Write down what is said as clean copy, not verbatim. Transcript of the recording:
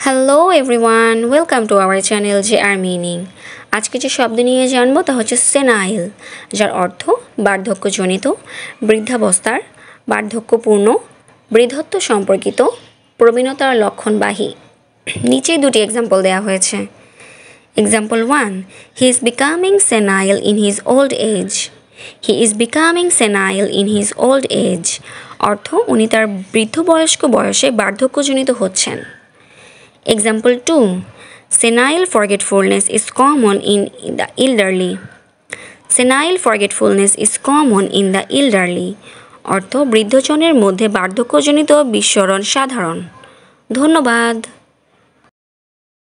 Hello everyone, welcome to our channel JR meaning. আজকে যে শব্দ নিয়ে জানবো তা হচ্ছে সেনাইল, যার অর্থ বার্ধক্যজনিত, বৃদ্ধাবস্থার, বার্ধক্যপূর্ণ, বৃদ্ধত্ব সম্পর্কিত, প্রবীণতার লক্ষণবাহী। নিচে দুটি এক্সাম্পল দেওয়া হয়েছে। Example 1, he is becoming senile in his old age. He is becoming senile in his old age অর্থ উনি তার বৃদ্ধবয়স্ক বয়সে বার্ধক্যজনিত হচ্ছেন। Example 2, senile forgetfulness is common in the elderly. Senile forgetfulness is common in the elderly অর্থ বৃদ্ধজনের মধ্যে বার্ধক্যজনিত বিস্মরণ সাধারণ। ধন্যবাদ।